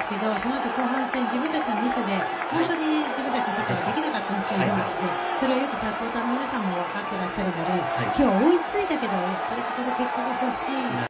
けど、その後後半戦自分たちのミスで、本当に自分たちのサッカーができなかった人がいるので、それをよくサポーターの皆さんも分かってらっしゃるので、今日追いついたけど、やっぱりここで結果が欲しい。